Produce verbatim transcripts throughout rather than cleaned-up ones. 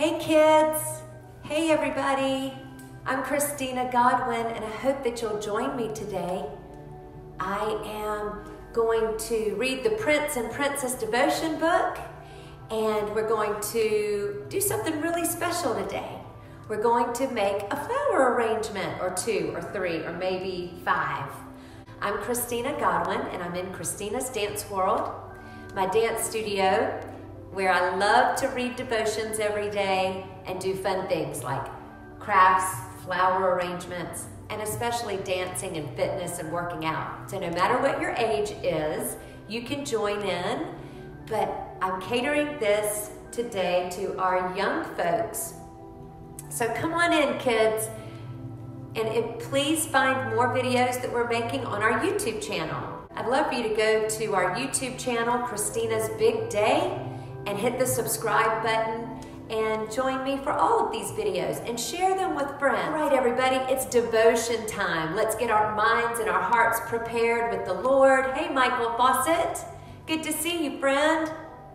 Hey kids, hey everybody. I'm Christina Godwin and I hope that you'll join me today. I am going to read the Prince and Princess devotion book and we're going to do something really special today. We're going to make a flower arrangement or two or three or maybe five. I'm Christina Godwin and I'm in Christina's Dance World, my dance studio, where I love to read devotions every day and do fun things like crafts, flower arrangements, and especially dancing and fitness and working out. So no matter what your age is, you can join in, but I'm catering this today to our young folks. So come on in, kids, and it, please find more videos that we're making on our YouTube channel. I'd love for you to go to our YouTube channel, Christina's Big Day, and hit the subscribe button and join me for all of these videos and share them with friends. All right, everybody, it's devotion time. Let's get our minds and our hearts prepared with the Lord. Hey, Michael Fawcett, good to see you, friend.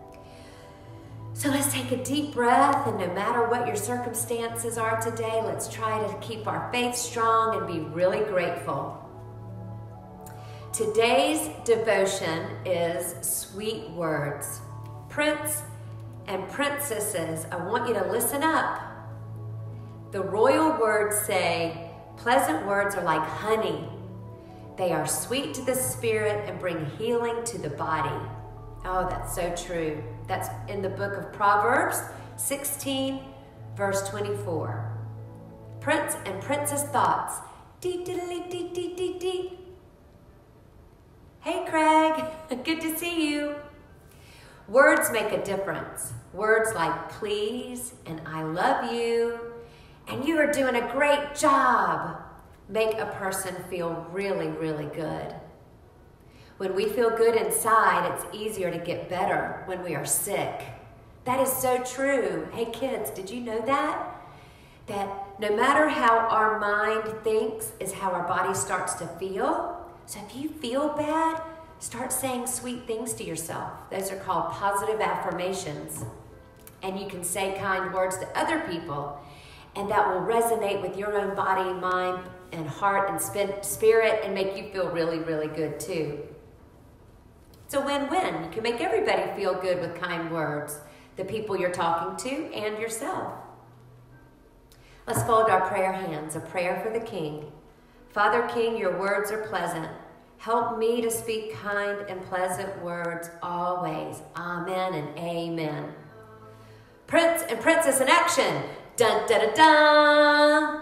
So let's take a deep breath, and no matter what your circumstances are today, let's try to keep our faith strong and be really grateful. Today's devotion is sweet words. Prince and princesses, I want you to listen up. The royal words say, pleasant words are like honey. They are sweet to the spirit and bring healing to the body. Oh, that's so true. That's in the book of Proverbs sixteen, verse twenty-four. Prince and princess thoughts. Dee diddly dee dee dee dee. Hey, Craig, good to see you. Words make a difference. Words like please and I love you and you are doing a great job make a person feel really, really good. When we feel good inside, it's easier to get better when we are sick. That is so true. Hey kids, did you know that? That no matter how our mind thinks is how our body starts to feel. So if you feel bad, start saying sweet things to yourself. Those are called positive affirmations. And you can say kind words to other people, and that will resonate with your own body, mind, and heart and spirit and make you feel really, really good too. It's a win-win. You can make everybody feel good with kind words, the people you're talking to and yourself. Let's fold our prayer hands, a prayer for the King. Father King, your words are pleasant. Help me to speak kind and pleasant words always. Amen and amen. Prince and princess in action. Dun, dun, dun, dun.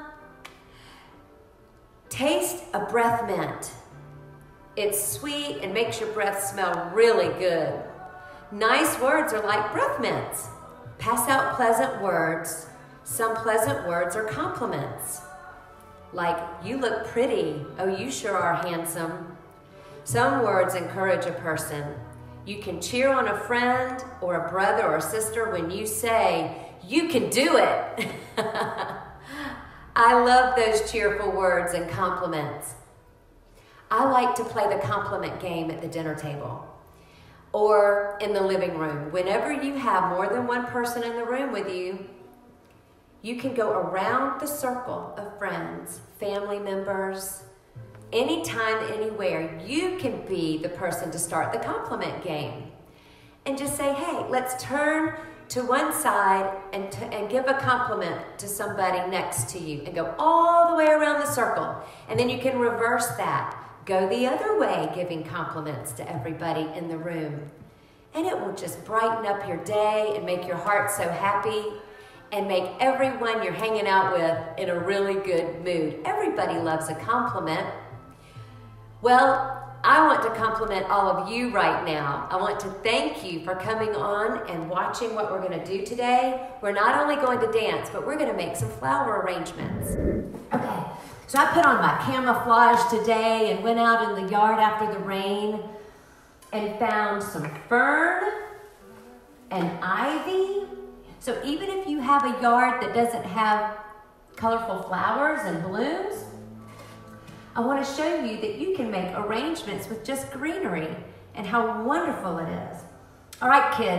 Taste a breath mint. It's sweet and makes your breath smell really good. Nice words are like breath mints. Pass out pleasant words. Some pleasant words are compliments. Like, you look pretty. Oh, you sure are handsome. Some words encourage a person. You can cheer on a friend or a brother or sister when you say, you can do it. I love those cheerful words and compliments. I like to play the compliment game at the dinner table or in the living room. Whenever you have more than one person in the room with you, you can go around the circle of friends, family members, anytime, anywhere. You can be the person to start the compliment game and just say, hey, let's turn to one side and, t and give a compliment to somebody next to you and go all the way around the circle. And then you can reverse that. Go the other way, giving compliments to everybody in the room. And it will just brighten up your day and make your heart so happy and make everyone you're hanging out with in a really good mood. Everybody loves a compliment. Well, I want to compliment all of you right now. I want to thank you for coming on and watching what we're going to do today. We're not only going to dance, but we're going to make some flower arrangements. Okay, so I put on my camouflage today and went out in the yard after the rain and found some fern and ivy. So even if you have a yard that doesn't have colorful flowers and blooms, I want to show you that you can make arrangements with just greenery and how wonderful it is. All right, kids,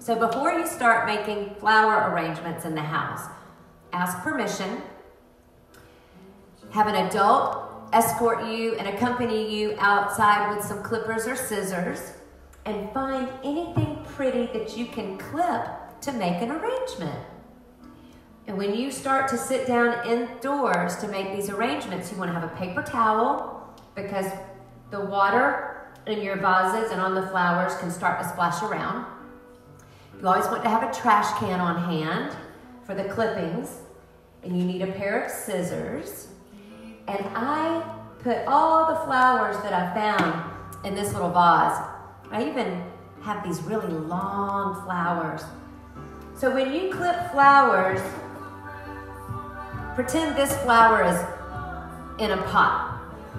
So before you start making flower arrangements in the house, ask permission, have an adult escort you and accompany you outside with some clippers or scissors, and find anything pretty that you can clip to make an arrangement. And when you start to sit down indoors to make these arrangements, you want to have a paper towel, because the water in your vases and on the flowers can start to splash around. You always want to have a trash can on hand for the clippings, and you need a pair of scissors. And I put all the flowers that I found in this little vase. I even have these really long flowers. So when you clip flowers, pretend this flower is in a pot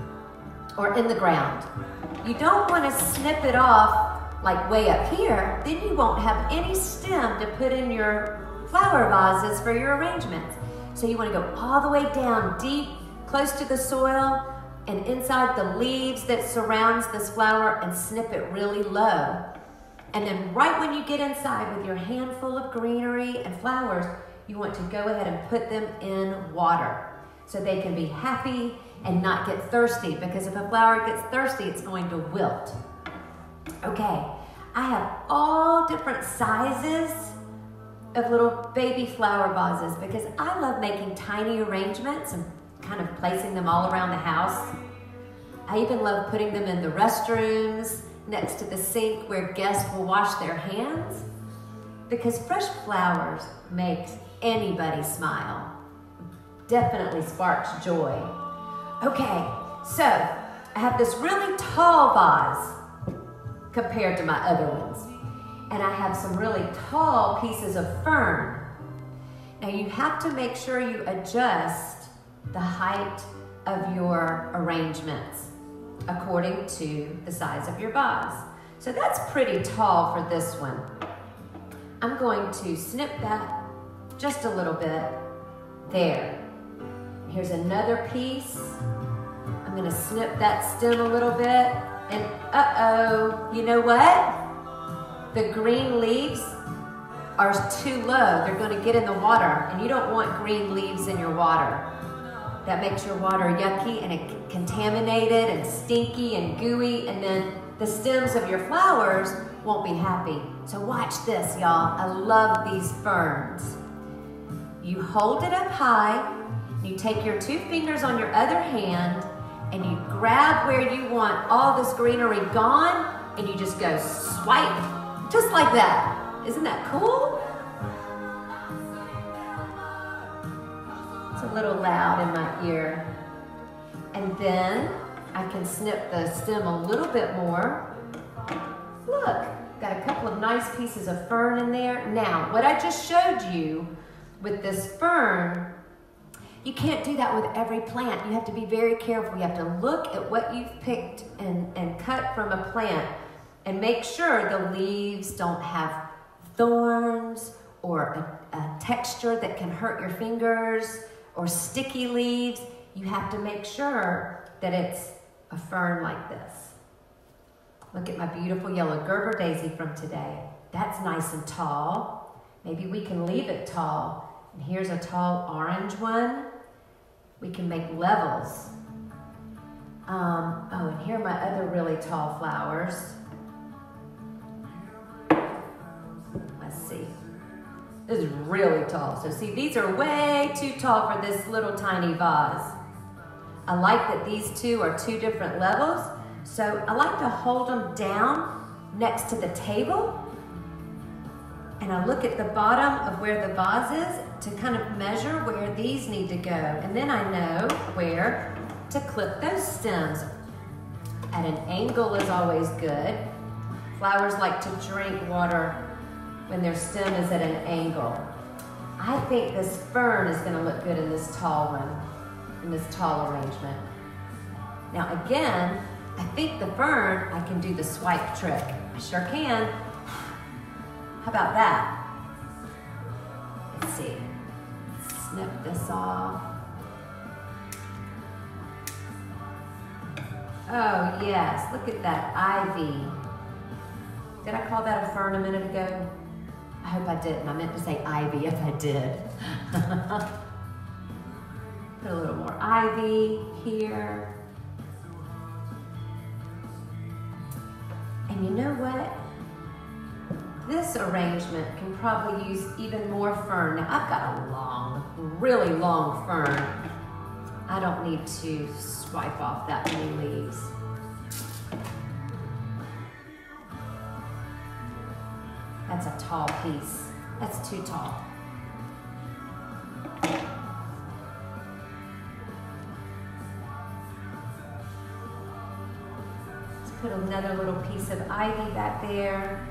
or in the ground. You don't want to snip it off like way up here, then you won't have any stem to put in your flower vases for your arrangements. So you want to go all the way down deep, close to the soil, and inside the leaves that surrounds this flower, and snip it really low. And then right when you get inside with your handful of greenery and flowers, you want to go ahead and put them in water so they can be happy and not get thirsty, because if a flower gets thirsty, it's going to wilt. Okay, I have all different sizes of little baby flower vases because I love making tiny arrangements and kind of placing them all around the house. I even love putting them in the restrooms, next to the sink where guests will wash their hands, because fresh flowers makes anybody smile. Definitely sparks joy. Okay, so I have this really tall vase compared to my other ones, and I have some really tall pieces of fern. Now you have to make sure you adjust the height of your arrangements according to the size of your vase. So that's pretty tall for this one. I'm going to snip that just a little bit. There. Here's another piece. I'm gonna snip that stem a little bit, and uh-oh, you know what? The green leaves are too low. They're gonna get in the water, and you don't want green leaves in your water. That makes your water yucky and it contaminated and stinky and gooey, and then the stems of your flowers won't be happy. So watch this, y'all. I love these ferns. You hold it up high, you take your two fingers on your other hand, and you grab where you want all this greenery gone, and you just go swipe, just like that. Isn't that cool? It's a little loud in my ear. And then I can snip the stem a little bit more. Look, got a couple of nice pieces of fern in there. Now, what I just showed you with this fern, you can't do that with every plant. You have to be very careful. You have to look at what you've picked and, and cut from a plant and make sure the leaves don't have thorns or a, a texture that can hurt your fingers or sticky leaves. You have to make sure that it's a fern like this. Look at my beautiful yellow Gerber daisy from today. That's nice and tall. Maybe we can leave it tall. And here's a tall orange one. We can make levels. Um, oh, and here are my other really tall flowers. Let's see. This is really tall. So see, these are way too tall for this little tiny vase. I like that these two are two different levels. So I like to hold them down next to the table. And I look at the bottom of where the vase is to kind of measure where these need to go. And then I know where to clip those stems. At an angle is always good. Flowers like to drink water when their stem is at an angle. I think this fern is gonna look good in this tall one, in this tall arrangement. Now again, I think the fern, I can do the swipe trick. I sure can. How about that? Let's see. Snip this off. Oh yes, look at that ivy. Did I call that a fern a minute ago? I hope I didn't. I meant to say ivy if I did. Put a little more ivy here. And you know what? This arrangement can probably use even more fern. Now I've got a long, really long fern. I don't need to swipe off that many leaves. That's a tall piece. That's too tall. Let's put another little piece of ivy back there.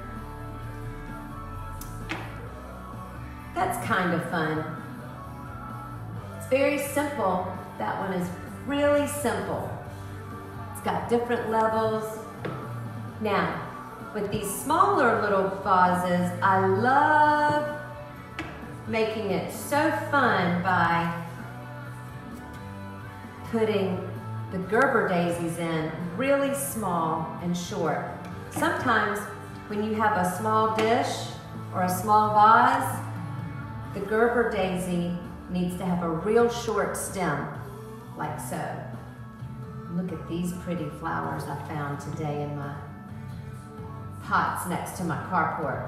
That's kind of fun. It's very simple. That one is really simple. It's got different levels. Now, with these smaller little vases, I love making it so fun by putting the Gerber daisies in really small and short. Sometimes when you have a small dish or a small vase, the Gerber daisy needs to have a real short stem, like so. Look at these pretty flowers I found today in my pots next to my carport.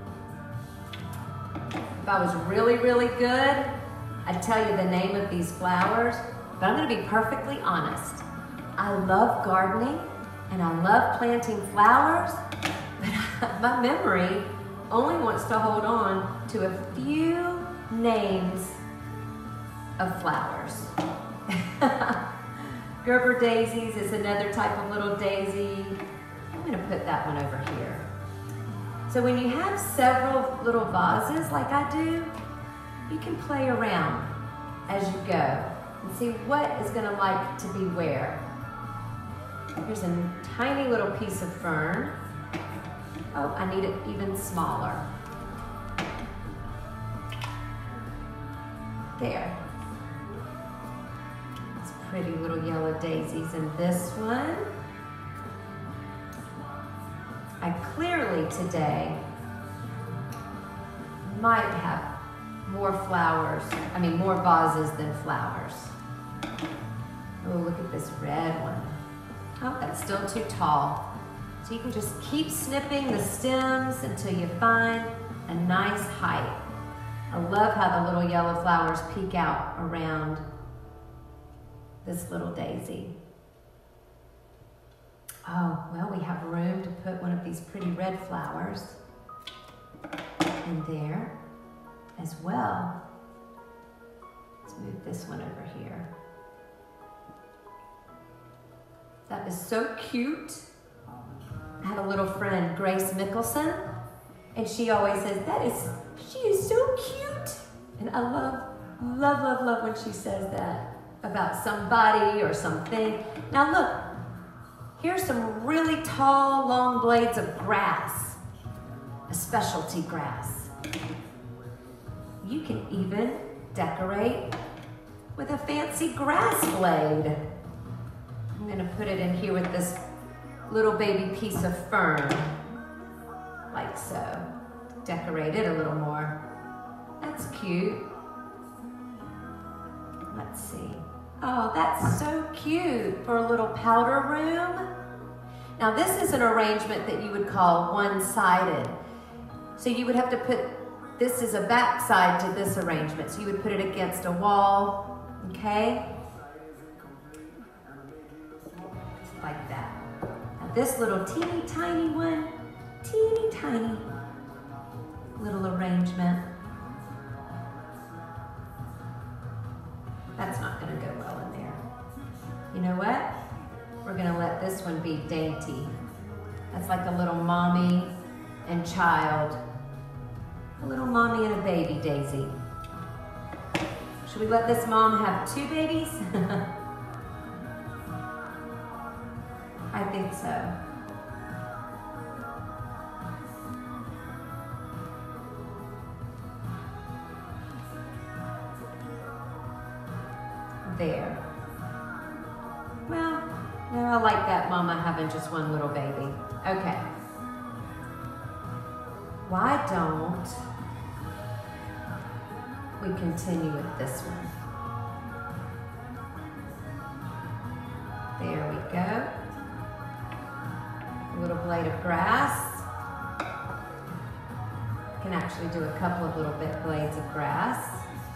If I was really, really good, I'd tell you the name of these flowers, but I'm gonna be perfectly honest. I love gardening and I love planting flowers, but my memory only wants to hold on to a few names of flowers. Gerber daisies is another type of little daisy. I'm gonna put that one over here. So when you have several little vases like I do, you can play around as you go and see what is gonna like to be where. Here's a tiny little piece of fern. Oh, I need it even smaller. There. It's pretty little yellow daisies in this one. I clearly today might have more flowers, I mean more vases than flowers. Oh, look at this red one. Oh, that's still too tall. So you can just keep snipping the stems until you find a nice height. I love how the little yellow flowers peek out around this little daisy. Oh, well, we have room to put one of these pretty red flowers in there as well. Let's move this one over here. That is so cute. I have a little friend, Grace Mickelson, and she always says, that is, she is so cute. And I love, love, love, love when she says that about somebody or something. Now look, here's some really tall, long blades of grass, a specialty grass. You can even decorate with a fancy grass blade. I'm gonna put it in here with this little baby piece of fern, like so. Decorate it a little more. That's cute. Let's see. Oh, that's so cute for a little powder room. Now this is an arrangement that you would call one-sided. So you would have to put, this is a back side to this arrangement. So you would put it against a wall, okay? Like that. Now this little teeny tiny one, teeny tiny little arrangement. That's not gonna go well in there. You know what? We're gonna let this one be dainty. That's like a little mommy and child. A little mommy and a baby daisy. Should we let this mom have two babies? I think so. There. Well, no, I like that mama having just one little baby. Okay. Why don't we continue with this one. There we go. A little blade of grass. Can actually do a couple of little bit blades of grass.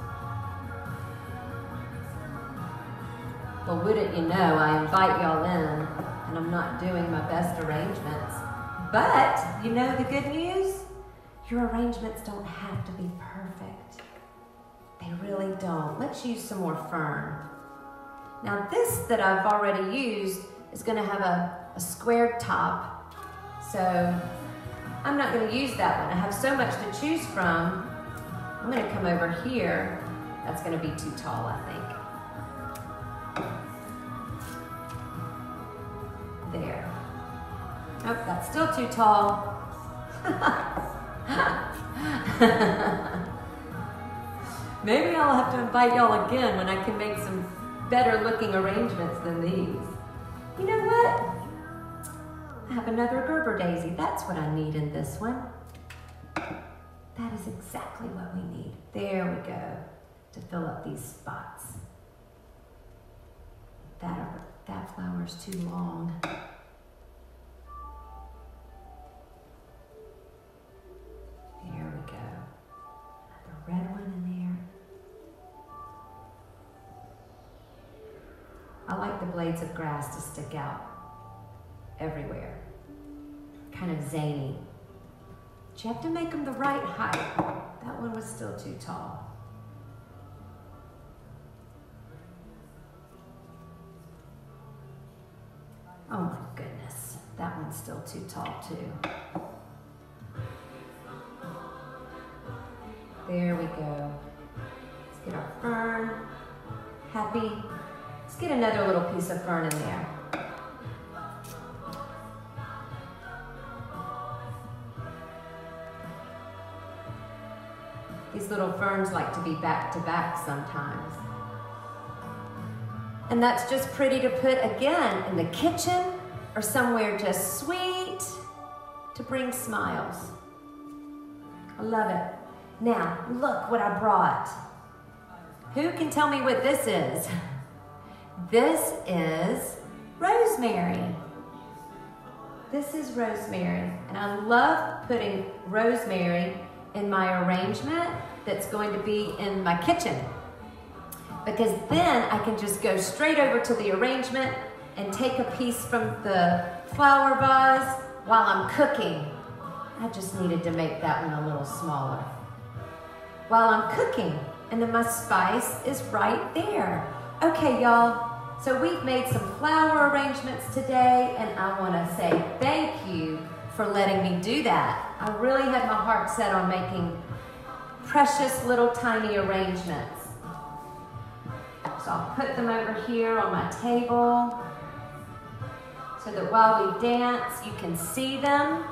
Well, wouldn't you know, I invite y'all in, and I'm not doing my best arrangements. But, you know the good news? Your arrangements don't have to be perfect. They really don't. Let's use some more fern. Now this that I've already used is gonna have a, a squared top. So I'm not gonna use that one. I have so much to choose from. I'm gonna come over here. That's gonna be too tall, I think. There. Nope, that's still too tall. Maybe I'll have to invite y'all again when I can make some better looking arrangements than these. You know what? I have another Gerber daisy. That's what I need in this one. That is exactly what we need. There we go, to fill up these spots. That, are, that flower's too long. There we go. Another red one in there. I like the blades of grass to stick out everywhere. Kind of zany. But you have to make them the right height. That one was still too tall. Oh my goodness, that one's still too tall too. There we go. Let's get our fern. Happy. Let's get another little piece of fern in there. These little ferns like to be back to back sometimes. And that's just pretty to put again in the kitchen or somewhere just sweet to bring smiles. I love it. Now, look what I brought. Who can tell me what this is? This is rosemary. This is rosemary, and I love putting rosemary in my arrangement that's going to be in my kitchen, because then I can just go straight over to the arrangement and take a piece from the flower vase while I'm cooking. I just needed to make that one a little smaller. While I'm cooking, and then my spice is right there. Okay, y'all, so we've made some flower arrangements today, and I wanna say thank you for letting me do that. I really had my heart set on making precious little tiny arrangements. So I'll put them over here on my table so that while we dance, you can see them.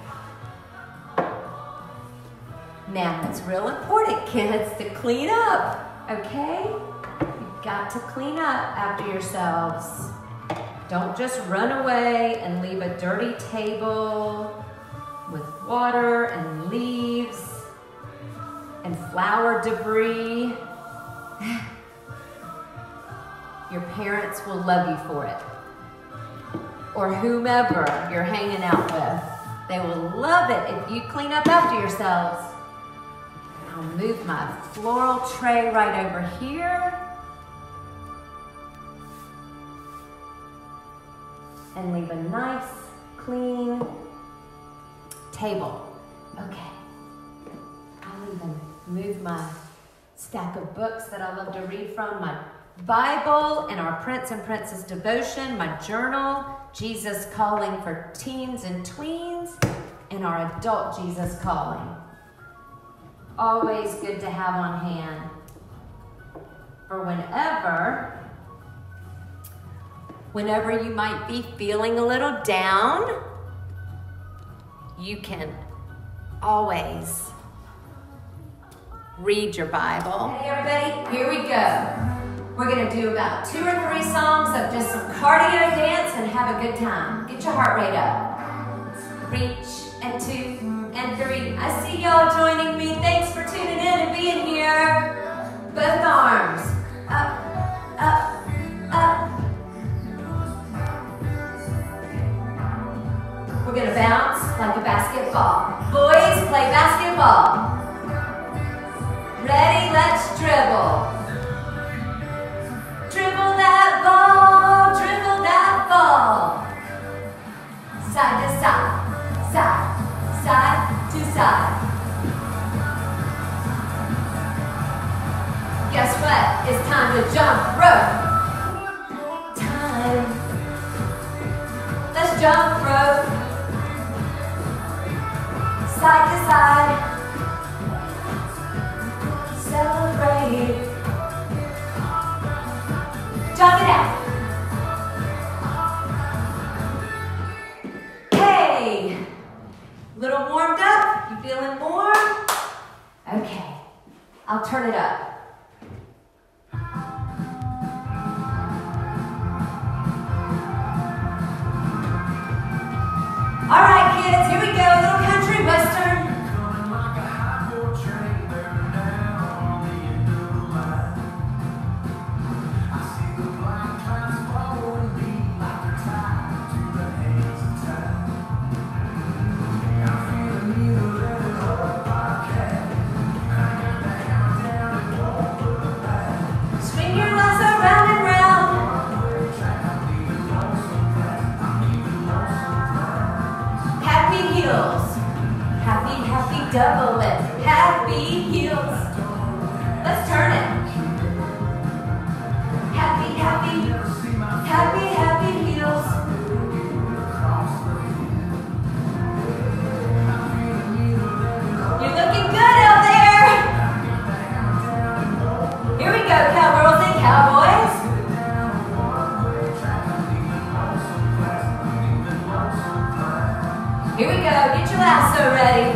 Now, it's real important, kids, to clean up, okay? You've got to clean up after yourselves. Don't just run away and leave a dirty table with water and leaves and flower debris. Your parents will love you for it. Or whomever you're hanging out with. They will love it if you clean up after yourselves. I'll move my floral tray right over here. And leave a nice, clean table. Okay. I'll even move my stack of books that I love to read from, my Bible and our Prince and Princess devotion, my journal, Jesus Calling for teens and tweens, and our adult Jesus Calling. Always good to have on hand for whenever Whenever you might be feeling a little down, you can always read your Bible. Hey everybody, here we go. We're gonna do about two or three songs of just some cardio dance and have a good time. Get your heart rate up. Reach and two and three. I see y'all joining me. Thanks for tuning in and being here. gonna bounce like a basketball. Boys, play basketball. Ready, let's dribble. Dribble that ball, dribble that ball. Side to side, side, side to side. Guess what? It's time to jump rope. Time. Let's jump rope. Side to side. Celebrate. Jog it out. Hey! Little warmed up? You feeling warm? Okay. I'll turn it up. All right, kids, here we go. Little country western. Swing your lasso round and round. Happy heels. Happy, happy double lift. Happy heels. Let's turn it. Happy, happy, happy, happy heels. You're looking good out there. Here we go, cowgirls and cowboys. Here we go, get your lasso ready.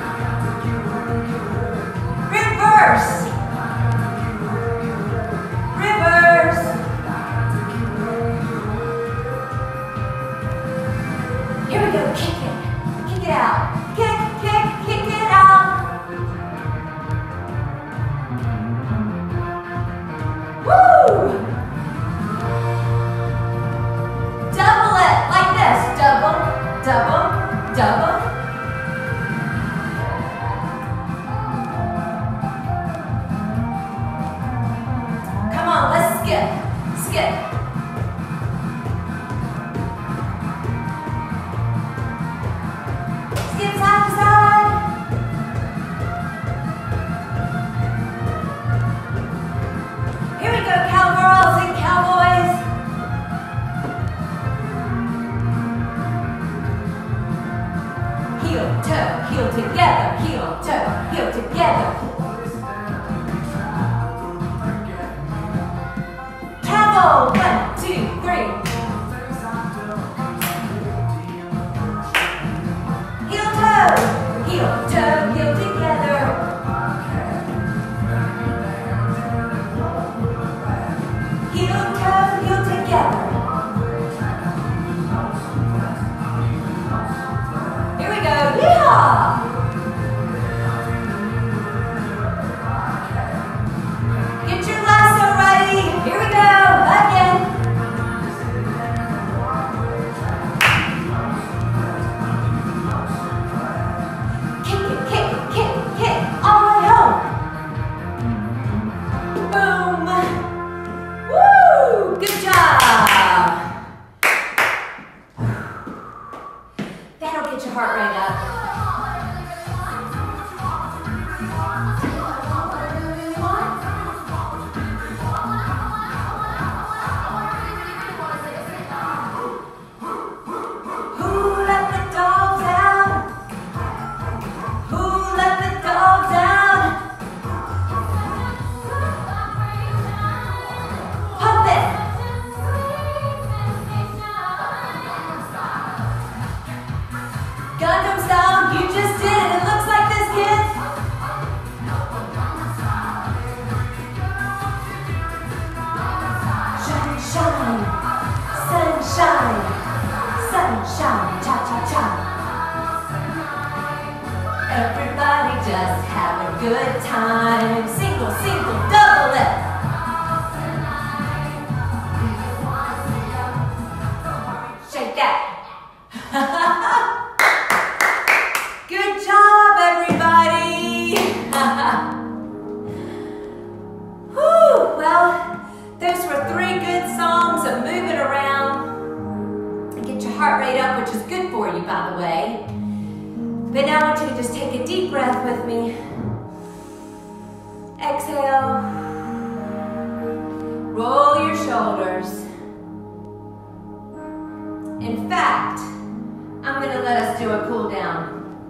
Reverse. Reverse. Here we go, kick it. Kick it out. Kick, kick, kick it out. Woo! Double it like this. Double, double, double. Come on, let's skip. Skip. Skip side to side. Here we go, cowgirls and cowboys. Heel, toe, heel together. Heel, toe, heel together. Cowboy, one, two, three. Heel, toe, heel, toe, heel together. Heel, toe, heel together. Here we go, yeehaw! Get your lasso ready. Here we go, again. Kick it, kick it, kick it, kick it, all the way home. Boom. Woo, good job. That'll get your heart rate up. Who let the dogs out? Who let the dogs out? Pump it. Gundam style, you just did it. It looks like this, kids. Shine, shine, sunshine, sunshine, cha cha cha. Everybody just have a good time. Single, single, double lift. Shake that. out of the way. But now I want you to just take a deep breath with me. Exhale. Roll your shoulders. In fact, I'm going to let us do a cool down.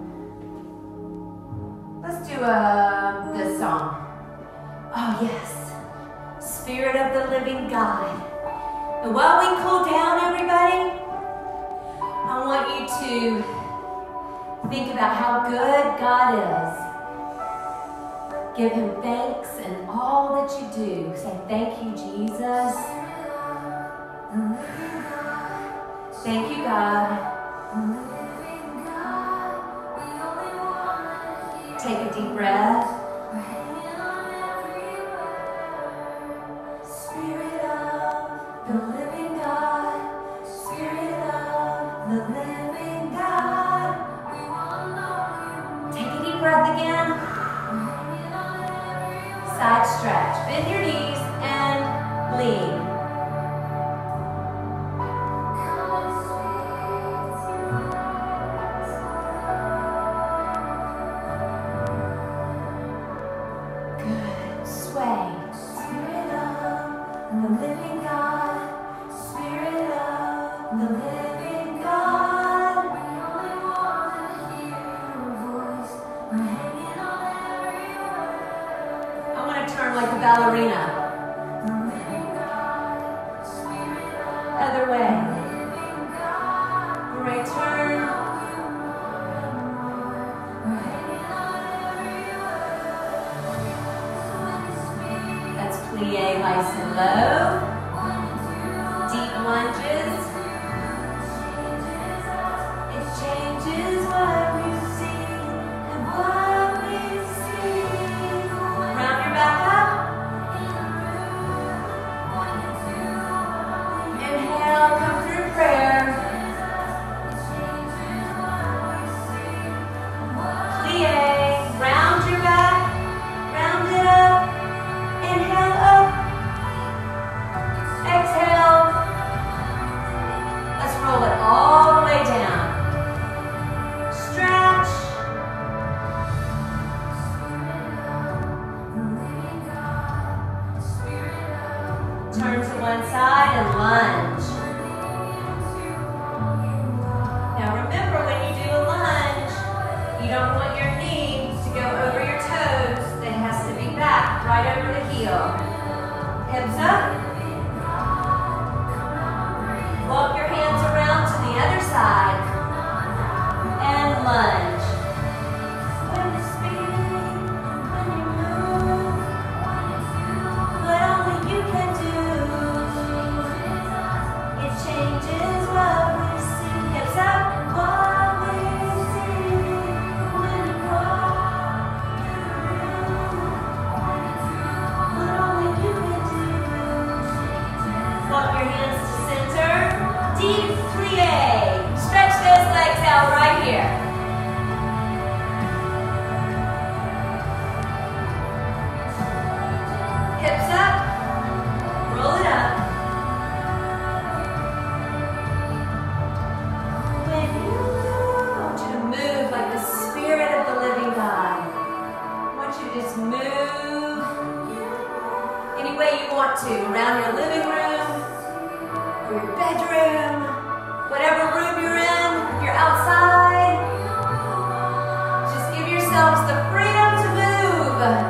Let's do uh, this song. Oh yes, Spirit of the Living God. And while we cool down, everybody, I want you to think about how good God is. Give Him thanks in all that you do. Say, thank you, Jesus. Thank you, God. Take a deep breath. Spirit of the living God, Spirit of the living God. Take a deep breath again. Side stretch. Bend your knees and lean. Ballerina. Other way. Right turn. That's plie, nice and low. Deep lunges. It changes what we see and what we see. Round your back up. Come through prayer. Plie, round your back, round it up, inhale up, exhale. Let's roll it all the way down. Stretch. Turn to one side and lunge. You don't want your knee to go over your toes. It has to be back, right over the heel. Hips up. Walk your hands around to the other side. And lunge. When you speak, when you move, what only you can do. It changes what we see. Hips up. Deep plie. Stretch those legs out right here. Hips up. Roll it up. When you move, I want you to move like the Spirit of the living God. I want you to just move any way you want to around your living room, your bedroom, whatever room you're in, if you're outside, just give yourselves the freedom to move.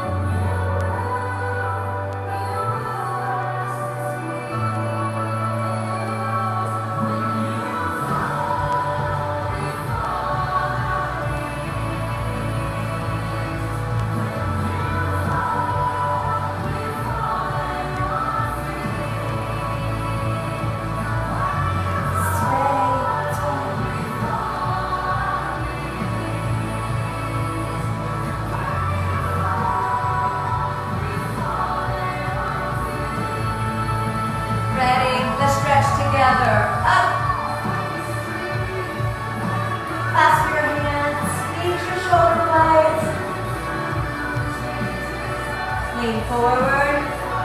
Lean forward.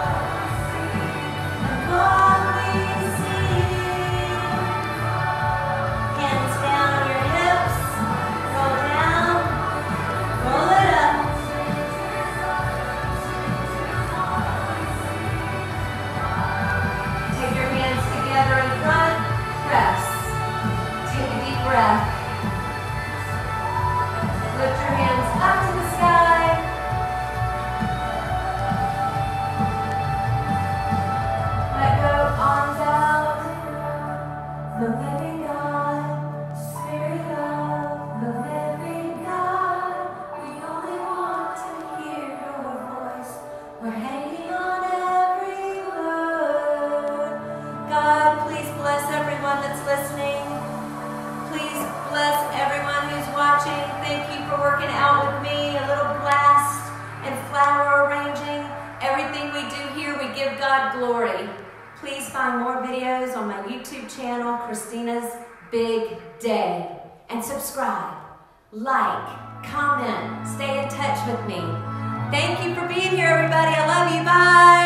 And what we see. Hands down on Lift your hands up to the sky. Let go, arms out. The living God, Spirit of the living God. We only want to hear your voice. We're hanging on every word. God, please bless everyone that's listening. Please bless everyone who's watching. Thank you for working out with me. A little blast and flower arranging. Everything we do here, we give God glory. Please find more videos on my YouTube channel, Christina's Big Day. And subscribe, like, comment, stay in touch with me. Thank you for being here, everybody. I love you. Bye.